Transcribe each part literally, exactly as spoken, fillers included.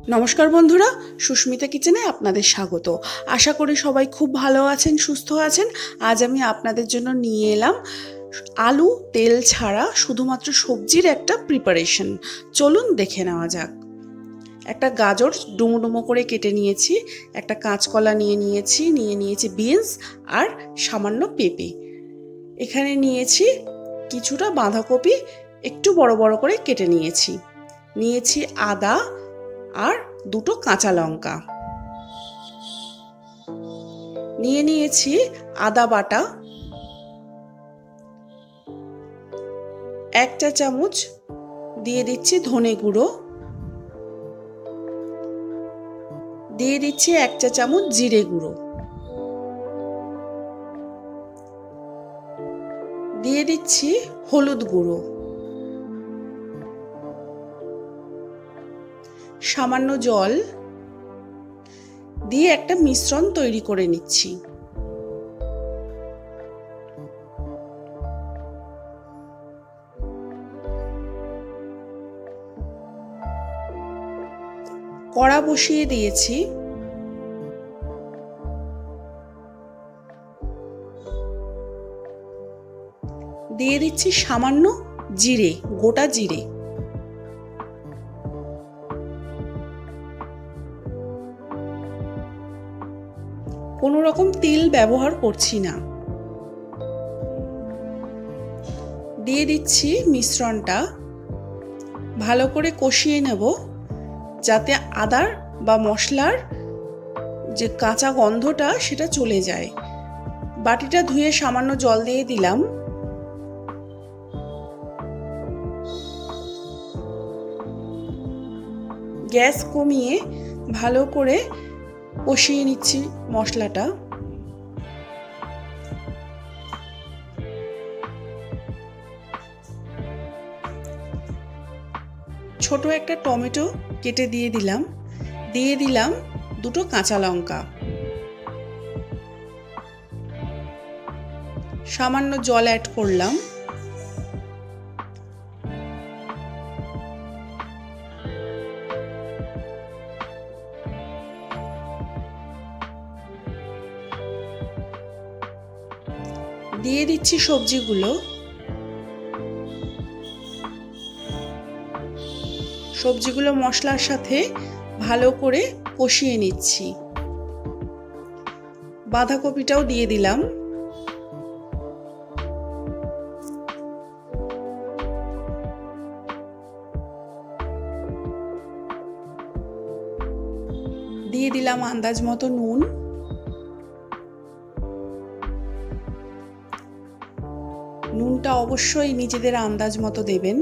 নমস্কার বন্ধুরা, সুস্মিতা কিচেনে আপনাদের স্বাগত। আশা করি সবাই খুব ভালো আছেন, সুস্থ আছেন। আজ আমি আপনাদের জন্য নিয়ে এলাম আলু তেল ছাড়া শুধুমাত্র সবজির একটা প্রিপারেশন। চলুন দেখে নেওয়া যাক। একটা গাজর ডুমো ডুমো করে কেটে নিয়েছি, একটা কাঁচকলা নিয়ে নিয়েছি, নিয়ে নিয়েছি বিনস আর সামান্য পেঁপে। এখানে নিয়েছি কিছুটা বাঁধাকপি, একটু বড় বড় করে কেটে নিয়েছি। নিয়েছি আদা আর দুটো কাঁচা লঙ্কা। নিয়ে নিয়েছি আদা বাটা, এক চা চামচ দিয়ে দিচ্ছি ধনে গুঁড়ো, দিয়ে দিচ্ছি এক চা চামচ জিরে গুঁড়ো, দিয়ে দিচ্ছি হলুদ গুঁড়ো, সামান্য জল দিয়ে একটা মিশ্রণ তৈরি করে নিচ্ছি। কড়া বসিয়ে দিয়েছি। দিয়ে দিচ্ছি সামান্য জিরে, গোটা জিরে। কোনো রকম তেল ব্যবহার করছি না। দিয়ে দিচ্ছি মিশ্রণটা, ভালো করে কষিয়ে নেব যাতে আদার বা মশলার যে কাঁচা গন্ধটা সেটা চলে যায়। বাটিটা ধুয়ে সামান্য জল দিয়ে দিলাম। গ্যাস কমিয়ে ভালো করে কষিয়ে নিচ্ছি মশলাটা। ছোট একটা টমেটো কেটে দিয়ে দিলাম। দিয়ে দিলাম দুটো কাঁচা লঙ্কা। সামান্য জল অ্যাড করলাম। দিয়ে দিচ্ছি সবজিগুলো। সবজিগুলো মশলার সাথে ভালো করে কষিয়ে নিচ্ছি। বাঁধাকপিটাও দিয়ে দিলাম। দিয়ে দিলাম আন্দাজ মতো নুন। নুনটা অবশ্যই নিজেদের আন্দাজ মতো দেবেন।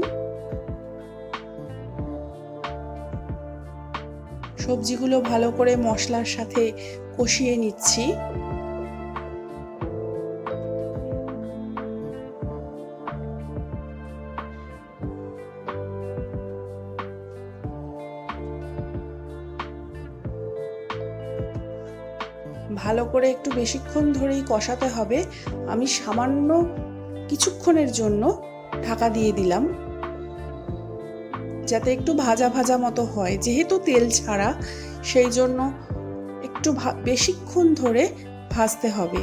সবজিগুলো ভালো করে মশলার সাথে কষিয়ে নিচ্ছি। ভালো করে একটু বেশিক্ষণ ধরেই কষাতে হবে। আমি সামান্য কিছুক্ষণের জন্য ঢাকা দিয়ে দিলাম যাতে একটু ভাজা ভাজা মতো হয়। যেহেতু তেল ছাড়া, সেই জন্য একটু বেশিক্ষণ ধরে ভাজতে হবে।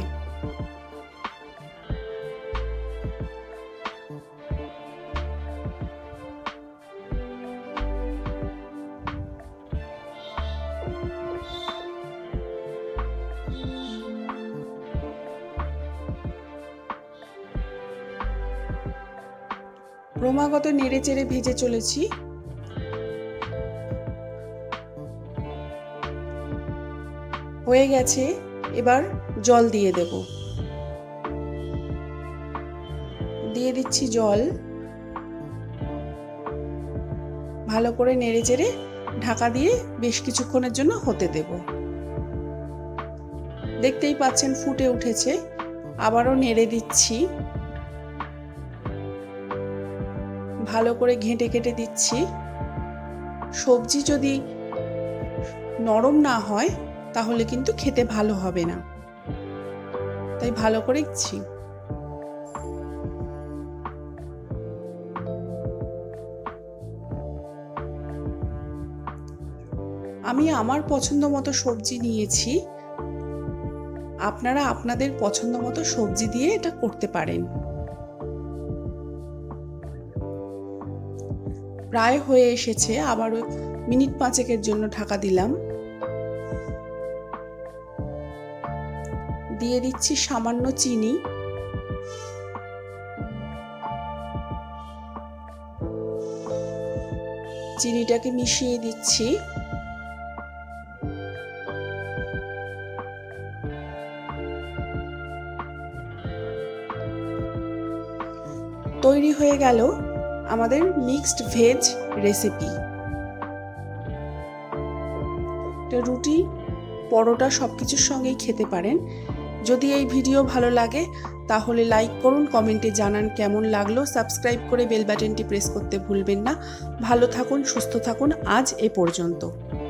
ক্রমাগত নেড়ে চেড়ে ভেজে চলেছি। হয়ে গেছে, এবার জল দিয়ে দেব। দিয়ে দিচ্ছি জল। ভালো করে নেড়ে চেড়ে ঢাকা দিয়ে বেশ কিছুক্ষণের জন্য হতে দেব। দেখতেই পাচ্ছেন ফুটে উঠেছে। আবারও নেড়ে দিচ্ছি। ভালো করে ঘেঁটে ঘেঁটে দিচ্ছি। সবজি যদি নরম না হয় তাহলে কিন্তু খেতে ভালো হবে না, তাই ভালো করে দিচ্ছি। আমি আমার পছন্দ মতো সবজি নিয়েছি, আপনারা আপনাদের পছন্দ মতো সবজি দিয়ে এটা করতে পারেন। প্রায় হয়ে এসেছে, আবারও মিনিট পাঁচেকের জন্য ঢাকা দিলাম। দিয়ে দিচ্ছি সামান্য চিনি, চিনিটাকে মিশিয়ে দিচ্ছি। তৈরি হয়ে গেল আমাদের মিক্সড ভেজ রেসিপি। রুটি, পরোটা সবকিছুর সঙ্গেই খেতে পারেন। যদি এই ভিডিও ভালো লাগে তাহলে লাইক করুন, কমেন্টে জানান কেমন লাগলো, সাবস্ক্রাইব করে বেল বাটনটি প্রেস করতে ভুলবেন না। ভালো থাকুন, সুস্থ থাকুন। আজ এ পর্যন্ত।